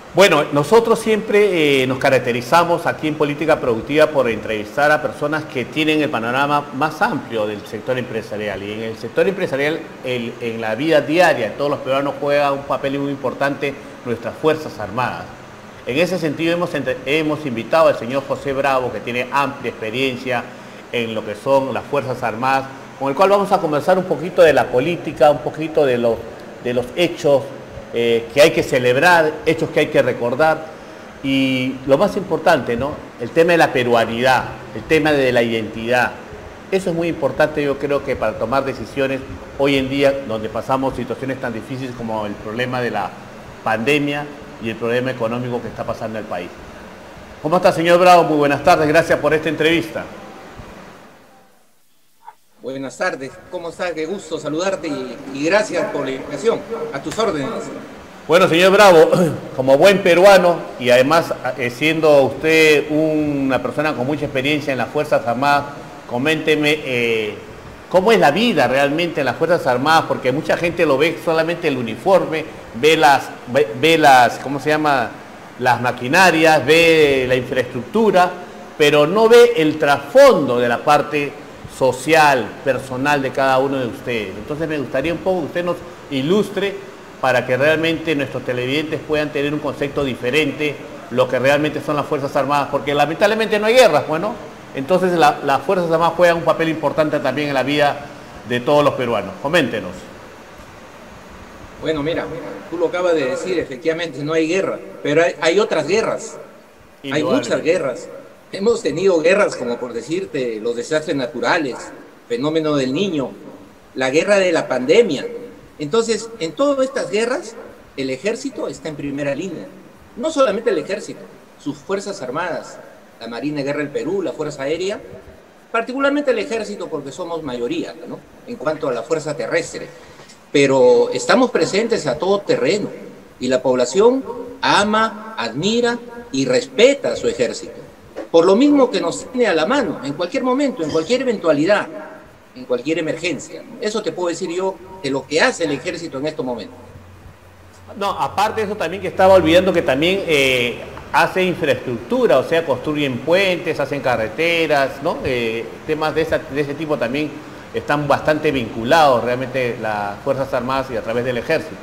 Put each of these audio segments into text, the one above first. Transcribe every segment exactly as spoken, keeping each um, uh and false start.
Bueno, nosotros siempre eh, nos caracterizamos aquí en Política Productiva por entrevistar a personas que tienen el panorama más amplio del sector empresarial. Y en el sector empresarial, el, en la vida diaria de todos los peruanos juega un papel muy importante nuestras Fuerzas Armadas. En ese sentido hemos, hemos invitado al señor José Bravo, que tiene amplia experiencia en lo que son las Fuerzas Armadas, con el cual vamos a conversar un poquito de la política, un poquito de los, de los hechos Eh, que hay que celebrar, hechos que hay que recordar y lo más importante, ¿no? El tema de la peruanidad, el tema de la identidad. Eso es muy importante, yo creo que para tomar decisiones hoy en día, donde pasamos situaciones tan difíciles como el problema de la pandemia y el problema económico que está pasando en el país. ¿Cómo está, señor Bravo? Muy buenas tardes, gracias por esta entrevista. Buenas tardes, ¿cómo estás? Qué gusto saludarte y, y gracias por la invitación. A tus órdenes. Bueno, señor Bravo, como buen peruano y además eh, siendo usted una persona con mucha experiencia en las Fuerzas Armadas, coménteme eh, cómo es la vida realmente en las Fuerzas Armadas, porque mucha gente lo ve solamente el uniforme, ve las, ve, ve las, ¿cómo se llama? Las maquinarias, ve la infraestructura, pero no ve el trasfondo de la parte social, personal de cada uno de ustedes. Entonces me gustaría un poco que usted nos ilustre para que realmente nuestros televidentes puedan tener un concepto diferente lo que realmente son las Fuerzas Armadas, porque lamentablemente no hay guerras, bueno, entonces la, las Fuerzas Armadas juegan un papel importante también en la vida de todos los peruanos. Coméntenos. Bueno, mira, tú lo acabas de decir, efectivamente no hay guerra, pero hay, hay otras guerras, hay muchas guerras. Hemos tenido guerras, como por decirte, los desastres naturales, fenómeno del Niño, la guerra de la pandemia. Entonces, en todas estas guerras, el ejército está en primera línea. No solamente el ejército, sus fuerzas armadas, la Marina de Guerra del Perú, la Fuerza Aérea, particularmente el ejército porque somos mayoría, ¿no? En cuanto a la fuerza terrestre. Pero estamos presentes a todo terreno y la población ama, admira y respeta a su ejército. Por lo mismo que nos tiene a la mano, en cualquier momento, en cualquier eventualidad, en cualquier emergencia. Eso te puedo decir yo de lo que hace el ejército en estos momentos. No, aparte de eso también que estaba olvidando que también eh, hace infraestructura, o sea, construyen puentes, hacen carreteras, ¿no? Eh, temas de, esa, de ese tipo también están bastante vinculados realmente las Fuerzas Armadas y a través del ejército.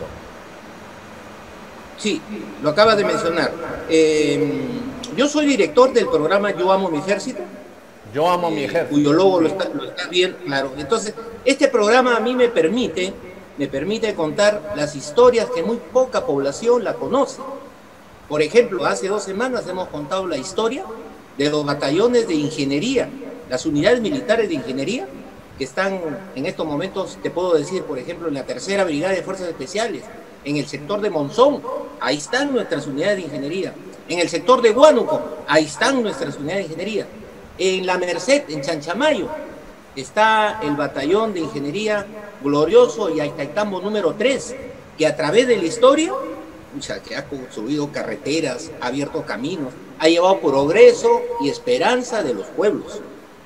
Sí, lo acabas de mencionar. Eh, yo soy director del programa Yo Amo Mi Ejército. Yo amo eh, mi ejército. Cuyo logo lo está, lo está bien claro. Entonces, este programa a mí me permite, me permite contar las historias que muy poca población la conoce. Por ejemplo, hace dos semanas hemos contado la historia de los batallones de ingeniería, las unidades militares de ingeniería, que están en estos momentos, te puedo decir, por ejemplo, en la tercera brigada de fuerzas especiales, en el sector de Monzón, ahí están nuestras unidades de ingeniería. En el sector de Huánuco, ahí están nuestras unidades de ingeniería. En La Merced, en Chanchamayo, está el batallón de ingeniería glorioso y Aitaitambo número tres, que a través de la historia, o sea, que ha construido carreteras, ha abierto caminos, ha llevado progreso y esperanza de los pueblos.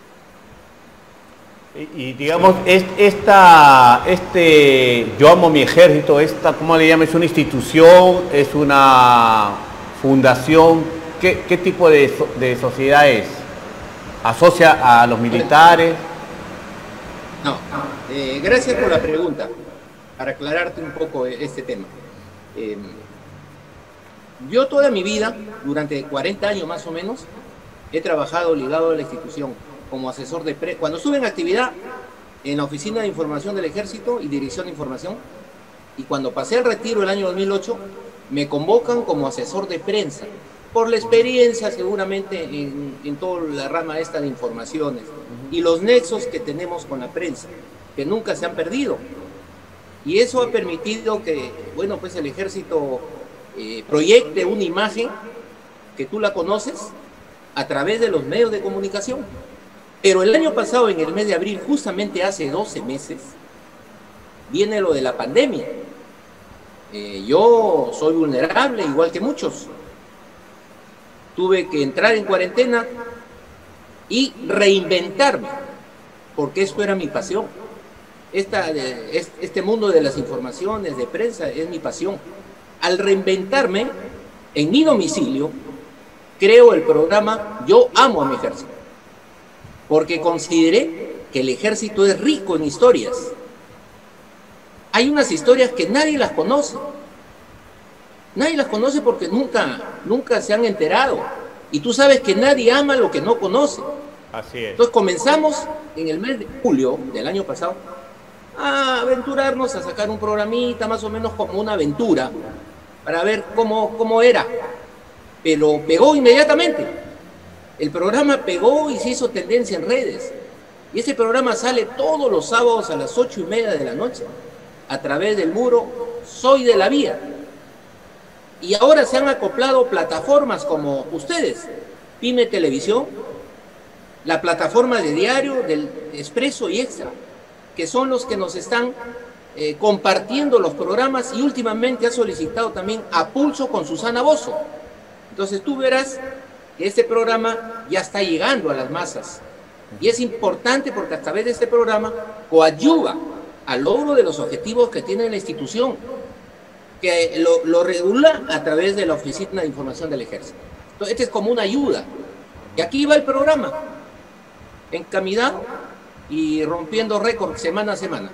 Y, y digamos, es, esta, este, Yo Amo Mi Ejército, esta, ¿cómo le llaman? ¿Es una institución? ¿Es una fundación? ¿Qué, qué tipo de, de sociedad es? ¿Asocia a los militares? No, eh, gracias por la pregunta, para aclararte un poco este tema. Eh, yo toda mi vida, durante cuarenta años más o menos, he trabajado ligado a la institución como asesor de prensa. Cuando estuve en actividad en la Oficina de Información del Ejército y Dirección de Información, y cuando pasé al retiro el año dos mil ocho, me convocan como asesor de prensa, por la experiencia seguramente en, en toda la rama esta de informaciones y los nexos que tenemos con la prensa, que nunca se han perdido. Y eso ha permitido que, bueno, pues el Ejército eh, proyecte una imagen que tú la conoces a través de los medios de comunicación. Pero el año pasado, en el mes de abril, justamente hace doce meses, viene lo de la pandemia. Eh, yo soy vulnerable, igual que muchos. Tuve que entrar en cuarentena y reinventarme, porque esto era mi pasión. Esta, este mundo de las informaciones, de prensa, es mi pasión. Al reinventarme, en mi domicilio, creo el programa Yo Amo a mi Ejército, porque consideré que el ejército es rico en historias. Hay unas historias que nadie las conoce. Nadie las conoce porque nunca, nunca se han enterado. Y tú sabes que nadie ama lo que no conoce. Así es. Entonces comenzamos en el mes de julio del año pasado a aventurarnos, a sacar un programita más o menos como una aventura para ver cómo, cómo era. Pero pegó inmediatamente. El programa pegó y se hizo tendencia en redes. Y ese programa sale todos los sábados a las ocho y media de la noche a través del muro Soy de la Vía. Y ahora se han acoplado plataformas como ustedes, Pyme Televisión, la plataforma de diario del Expreso y Extra, que son los que nos están eh, compartiendo los programas, y últimamente ha solicitado también A Pulso con Susana Bozo. Entonces tú verás que este programa ya está llegando a las masas. Y es importante porque a través de este programa coadyuva al logro de los objetivos que tiene la institución, que lo, lo regula a través de la Oficina de Información del Ejército. Entonces, este es como una ayuda. Y aquí va el programa, encaminado y rompiendo récord semana a semana.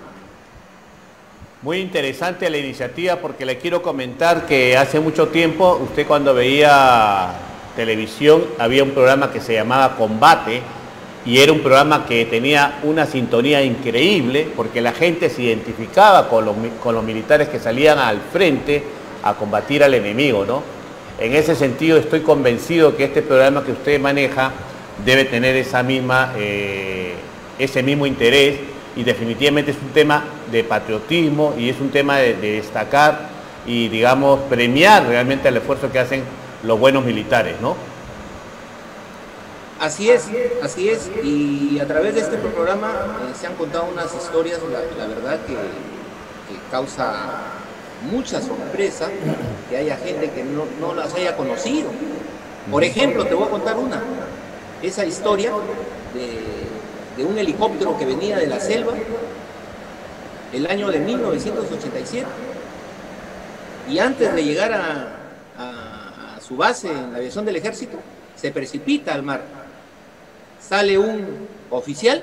Muy interesante la iniciativa, porque le quiero comentar que hace mucho tiempo, usted cuando veía televisión, había un programa que se llamaba Combate, y era un programa que tenía una sintonía increíble, porque la gente se identificaba con los, con los militares que salían al frente a combatir al enemigo, ¿no? En ese sentido estoy convencido que este programa que usted maneja debe tener esa misma, eh, ese mismo interés, y definitivamente es un tema de patriotismo y es un tema de, de destacar y, digamos, premiar realmente el esfuerzo que hacen los buenos militares, ¿no? Así es, así es, y a través de este programa eh, se han contado unas historias, la, la verdad que, que causa mucha sorpresa que haya gente que no, no las haya conocido. Por ejemplo, te voy a contar una, esa historia de, de un helicóptero que venía de la selva el año de mil novecientos ochenta y siete, y antes de llegar a, a, a su base en la aviación del ejército, se precipita al mar. Sale un oficial,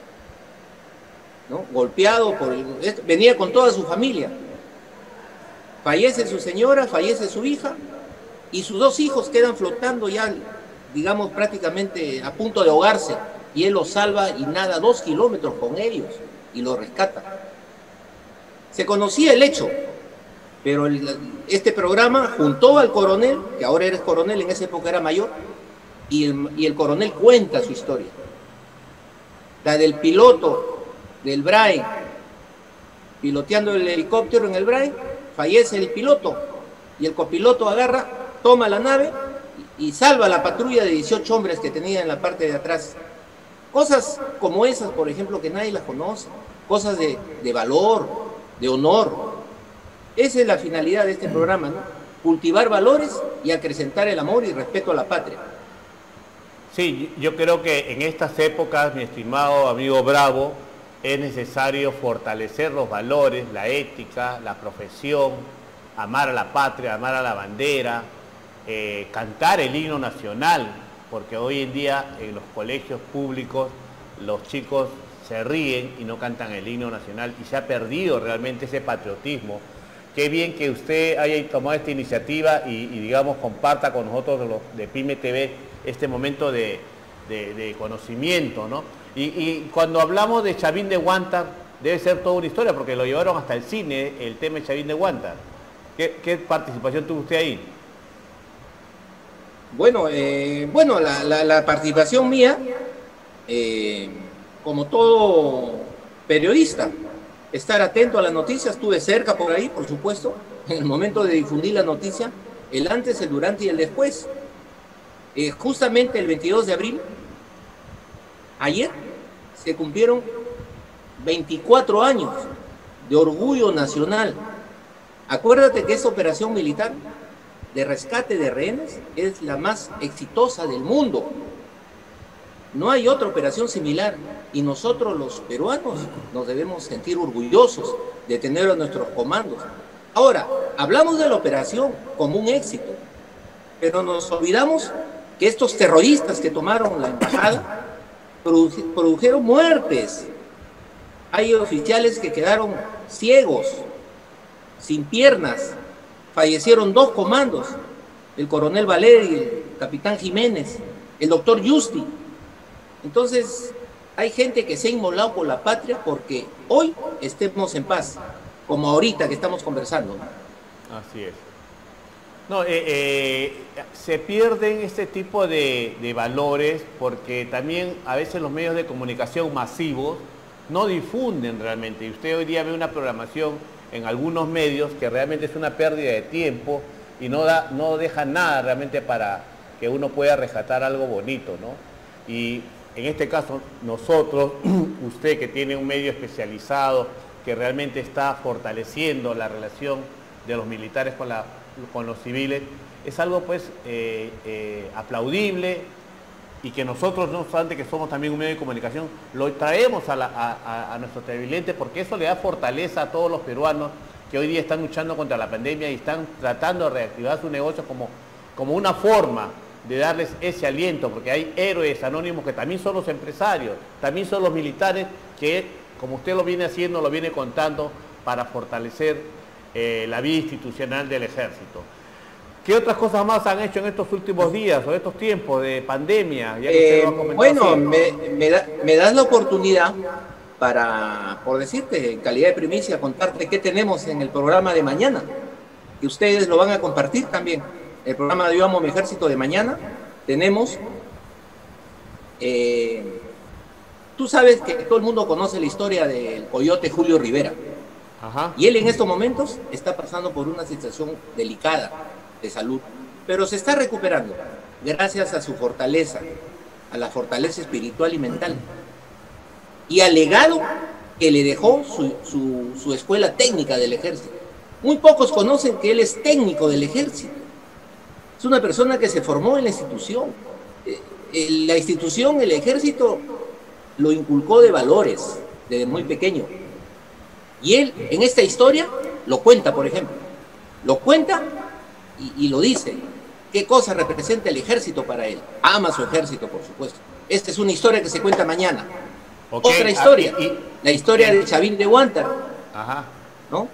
¿no?, golpeado por el, venía con toda su familia. Fallece su señora, fallece su hija, y sus dos hijos quedan flotando ya, digamos, prácticamente a punto de ahogarse, y él los salva y nada dos kilómetros con ellos y los rescata. Se conocía el hecho, pero el, este programa juntó al coronel, que ahora eres coronel, en esa época era mayor, y el, y el coronel cuenta su historia. La del piloto del Brain, piloteando el helicóptero en el Brain, fallece el piloto, y el copiloto agarra, toma la nave y, y salva a la patrulla de dieciocho hombres que tenía en la parte de atrás. Cosas como esas, por ejemplo, que nadie las conoce, cosas de, de valor, de honor. Esa es la finalidad de este programa, ¿no? Cultivar valores y acrecentar el amor y respeto a la patria. Sí, yo creo que en estas épocas, mi estimado amigo Bravo, es necesario fortalecer los valores, la ética, la profesión, amar a la patria, amar a la bandera, eh, cantar el himno nacional, porque hoy en día en los colegios públicos los chicos se ríen y no cantan el himno nacional, y se ha perdido realmente ese patriotismo. Qué bien que usted haya tomado esta iniciativa y, y digamos, comparta con nosotros los de Pyme T V este momento de, de, de conocimiento, ¿no? Y, y cuando hablamos de Chavín de Huántar, debe ser toda una historia, porque lo llevaron hasta el cine, el tema de Chavín de Huántar. ¿Qué, qué participación tuvo usted ahí? Bueno, eh, bueno la, la, la participación mía, eh, como todo periodista, estar atento a las noticias, estuve cerca por ahí, por supuesto, en el momento de difundir la noticia, el antes, el durante y el después. Eh, justamente el veintidós de abril, ayer, se cumplieron veinticuatro años de orgullo nacional. Acuérdate que esa operación militar de rescate de rehenes es la más exitosa del mundo. No hay otra operación similar, y nosotros los peruanos nos debemos sentir orgullosos de tener a nuestros comandos. Ahora, hablamos de la operación como un éxito, pero nos olvidamos que estos terroristas que tomaron la embajada produ- produjeron muertes. Hay oficiales que quedaron ciegos, sin piernas, fallecieron dos comandos, el coronel Valer y el capitán Jiménez, el doctor Yusti. Entonces, hay gente que se ha inmolado por la patria porque hoy estemos en paz, como ahorita que estamos conversando. Así es. No, eh, eh, se pierden este tipo de, de valores porque también a veces los medios de comunicación masivos no difunden realmente. Y usted hoy día ve una programación en algunos medios que realmente es una pérdida de tiempo y no, da, no deja nada realmente para que uno pueda rescatar algo bonito, ¿no? Y en este caso, nosotros, usted que tiene un medio especializado, que realmente está fortaleciendo la relación de los militares con, la, con los civiles, es algo pues eh, eh, aplaudible, y que nosotros, no obstante que somos también un medio de comunicación, lo traemos a, la, a, a nuestro televidente, porque eso le da fortaleza a todos los peruanos que hoy día están luchando contra la pandemia y están tratando de reactivar su negocio como, como una forma de darles ese aliento, porque hay héroes anónimos que también son los empresarios, también son los militares que, como usted lo viene haciendo, lo viene contando para fortalecer eh, la vida institucional del ejército. ¿Qué otras cosas más han hecho en estos últimos días o estos tiempos de pandemia? Ya que eh, usted lo bueno, me, me, da, me das la oportunidad para, por decirte, en calidad de primicia, contarte qué tenemos en el programa de mañana, que ustedes lo van a compartir también. El programa de Yo Amo Mi Ejército de mañana, tenemos, eh, tú sabes que todo el mundo conoce la historia del coyote Julio Rivera. Ajá. Y él en estos momentos está pasando por una situación delicada de salud, pero se está recuperando gracias a su fortaleza, a la fortaleza espiritual y mental, y al legado que le dejó su, su, su escuela técnica del ejército. Muy pocos conocen que él es técnico del ejército. Es una persona que se formó en la institución. Eh, la institución, el ejército, lo inculcó de valores desde muy pequeño. Y él, en esta historia, lo cuenta, por ejemplo. Lo cuenta y, y lo dice. ¿Qué cosa representa el ejército para él? Ama su ejército, por supuesto. Esta es una historia que se cuenta mañana. Okay. Otra historia, ah, y, y, la historia y, de Chavín de Huántar, Ajá. ¿no?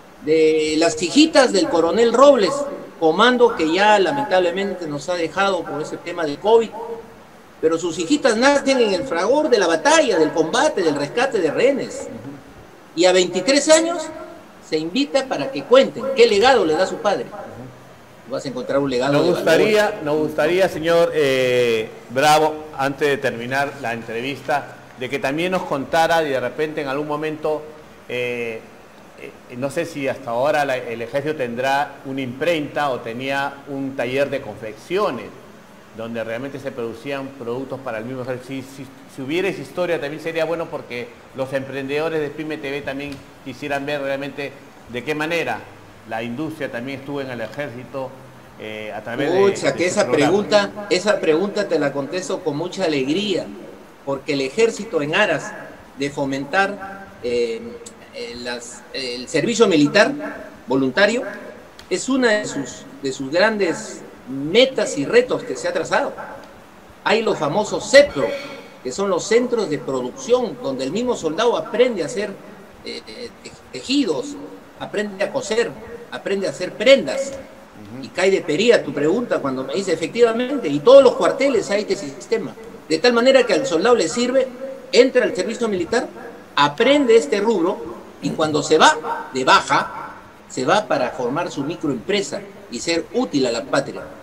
De las hijitas del coronel Robles, comando que ya lamentablemente nos ha dejado por ese tema del COVID, pero sus hijitas nacen en el fragor de la batalla, del combate, del rescate de rehenes. Uh-huh. Y a veintitrés años se invita para que cuenten qué legado le da su padre. Uh-huh. Vas a encontrar un legado. Nos gustaría, nos gustaría, señor eh, Bravo, antes de terminar la entrevista, de que también nos contara y de repente en algún momento, eh, eh, no sé si hasta ahora la, el ejército tendrá una imprenta o tenía un taller de confecciones, donde realmente se producían productos para el mismo ejército. Si, si, si hubiera esa historia también sería bueno, porque los emprendedores de Pyme T V también quisieran ver realmente de qué manera la industria también estuvo en el ejército eh, a través Pucha, de... Pucha, que esa pregunta, esa pregunta te la contesto con mucha alegría, porque el ejército, en aras de fomentar eh, eh, las, eh, el servicio militar voluntario, es una de sus, de sus grandes metas y retos que se ha trazado. Hay los famosos CEPRO, que son los centros de producción, donde el mismo soldado aprende a hacer eh, tejidos, aprende a coser, aprende a hacer prendas. Uh-huh. Y cae de pería tu pregunta cuando me dice, efectivamente, y todos los cuarteles hay este sistema. De tal manera que al soldado le sirve, entra al servicio militar, aprende este rubro, y cuando se va de baja, se va para formar su microempresa y ser útil a la patria.